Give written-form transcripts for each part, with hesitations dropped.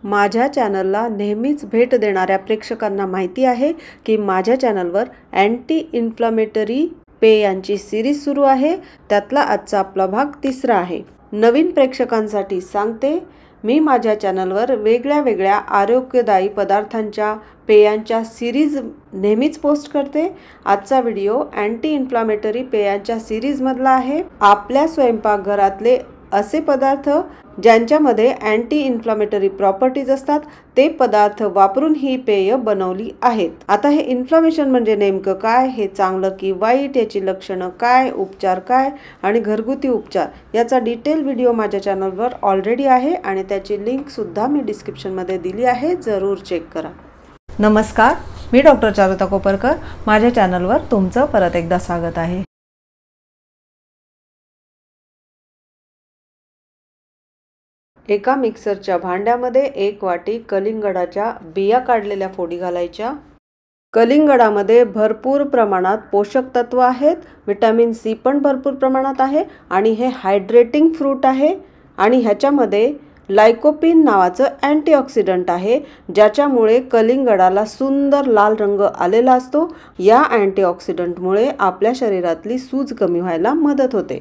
माझ्या चॅनलला नेहमीच भेट देणाऱ्या प्रेक्षकांना माहिती आहे की माझ्या चॅनलवर अँटी इन्फ्लेमेटरी पेयांची सीरीज सुरू आहे। त्यातला आजचा आपला भाग 3रा आहे। नवीन प्रेक्षकांसाठी सांगते, मी माझ्या चॅनलवर वेगळ्या आरोग्यदायी पदार्थांच्या पेयांच्या सीरीज नेहमीच पोस्ट करते। आजचा व्हिडिओ अँटी इन्फ्लेमेटरी पेयांच्या सीरीज मधला आहे। आपल्या स्वयंपाकघरातले असे पदार्थ ज्यांच्यामध्ये अँटी इन्फ्लेमेटरी प्रॉपर्टीज असतात ते पदार्थ वापरून ही पेय बनवली आहेत। आता हे इन्फ्लेमेशन म्हणजे नेमकं काय, हे चांगलं की वाईट, याची लक्षणं काय, उपचार काय आणि घरगुती उपचार याचा डिटेल व्हिडिओ माझ्या चॅनलवर ऑलरेडी आहे आणि त्याची लिंक सुद्धा मी डिस्क्रिप्शनमध्ये दिली आहे, जरूर चेक करा। नमस्कार, मी डॉक्टर चारुता कोपरकर। माझ्या चॅनलवर तुमचं परत एकदा स्वागत आहे। एका मिक्सरच्या भांड्यामध्ये 1 वाटी कलिंगडाच्या बिया काढलेल्या फोडी घालायच्या। कलिंगडामध्ये भरपूर प्रमाणात पोषक तत्व आहेत, विटॅमिन सी पण भरपूर प्रमाणात आहे आणि हे हायड्रेटिंग फ्रूट आहे आणि ह्याच्यामध्ये लाइकोपीन नावाचं अँटीऑक्सिडंट आहे, ज्याच्यामुळे कलिंगडाला सुंदर लाल रंग आलेला असतो। या अँटीऑक्सिडंटमुळे आपल्या शरीरातली सूज कमी व्हायला मदत होते।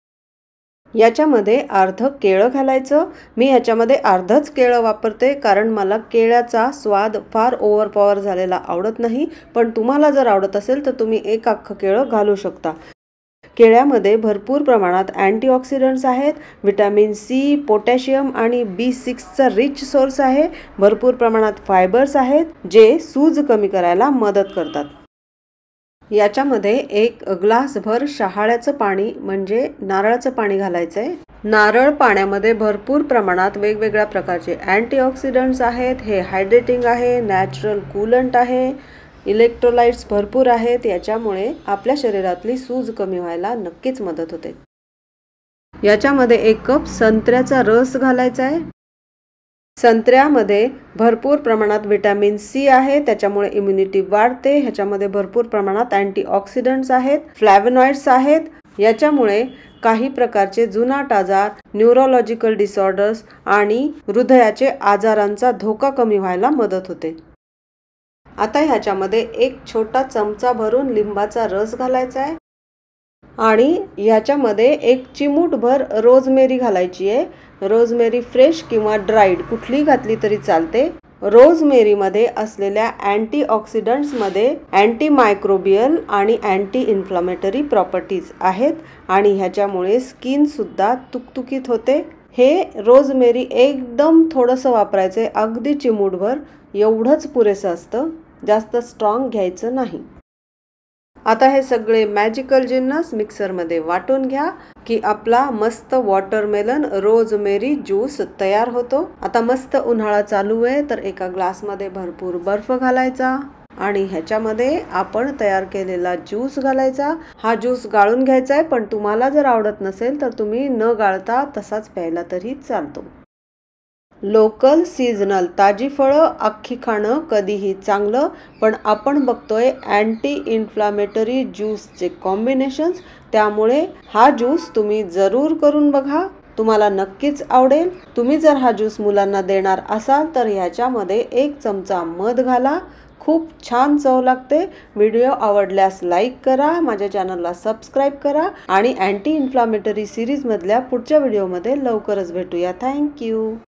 याच्यामध्ये अर्ध केळं घालायचं। मी याच्यामध्ये अर्धच केळं वापरते कारण मला केळ्याचा स्वाद फार ओव्हरपॉवर झालेला आवडत नाही, पण तुम्हाला जर आवडत असेल तर तुम्ही 1 अख्खं केळं घालू शकता। केळ्यामध्ये भरपूर प्रमाणात अँटीऑक्सिडंट्स आहेत, विटॅमिन सी, पोटॅशियम आणि B6चा रिच सोर्स आहे। भरपूर प्रमाणात फायबर्स आहेत जे सूज कमी करायला मदत करतात। याच्यामध्ये 1 ग्लासभर शहाळ्याचं पाणी म्हणजे नारळाचं पाणी घालायचंय। नारळ पाण्यामध्ये भरपूर प्रमाणात वेगवेगळ्या प्रकारचे अँटीऑक्सिडंट्स आहेत। हे हायड्रेटिंग आहे, नॅचरल कूलंट आहे, इलेक्ट्रोलाइट्स भरपूर आहेत। याच्यामुळे आपल्या शरीरातली सूज कमी व्हायला नक्कीच मदत होते। याच्यामध्ये 1 कप संत्र्याचा रस घालायचा आहे। संत्र्यामध्ये भरपूर प्रमाणात विटॅमिन सी आहे, त्याच्यामुळे इम्युनिटी वाढते। ह्याच्यामध्ये भरपूर प्रमाणात अँटीऑक्सिडंट्स आहेत, फ्लॅवोनॉइड्स आहेत। याच्यामुळे काही प्रकारचे जुनाट आजार, न्यूरोलॉजिकल डिसऑर्डर्स आणि हृदयाचे आजारांचा धोका कमी व्हायला मदत होते। आता ह्याच्यामध्ये 1 छोटा चमचा भरून लिंबाचा रस घालायचा आहे आणि ह्याच्यामध्ये 1 चिमूटभर रोजमेरी घालायची आहे। रोजमेरी फ्रेश किंवा ड्राईड कुठली घातली तरी चालते। रोजमेरीमध्ये असलेल्या अँटीऑक्सिडंट्समध्ये अँटीमायक्रोबियल आणि अँटी इन्फ्लेमेटरी प्रॉपर्टीज आहेत आणि ह्याच्यामुळे स्किन सुद्धा तुकतुकीत होते। हे रोजमेरी एकदम थोडंसं वापरायचे, अगदी चिमूटभर एवढंच पुरेसं असतं, जास्त स्ट्रॉंग घ्यायचं नाही। आता हे सगळे मॅजिकल जिन्नस मिक्सरमध्ये वाटून घ्या की आपला मस्त वॉटरमेलन रोजमेरी ज्यूस तयार होतो। आता मस्त उन्हाळा चालू आहे तर एका ग्लासमध्ये भरपूर बर्फ घालायचा आणि ह्याच्यामध्ये आपण तयार केलेला ज्यूस घालायचा। हा ज्यूस गाळून घ्यायचा आहे, पण तुम्हाला जर आवडत नसेल तर तुम्ही न गाळता तसाच प्यायला तरी चालतो। लोकल सीजनल ताजी फळं अख्खी खाणं कधीही चांगलं, पण आपण बघतोय अँटी इन्फ्लेमेटरी ज्यूसचे कॉम्बिनेशन्स, त्यामुळे हा ज्यूस तुम्ही जरूर करून बघा, तुम्हाला नक्कीच आवडेल। तुम्ही जर हा ज्यूस मुलांना देणार असाल तर ह्याच्यामध्ये 1 चमचा मध घाला, खूप छान चव लागते। व्हिडिओ आवडल्यास लाईक करा, माझ्या चॅनलला सबस्क्राईब करा आणि अँटी इन्फ्लेमेटरी सीरीज मधल्या पुढच्या व्हिडिओमध्ये लवकरच भेटूया। थँक्यू।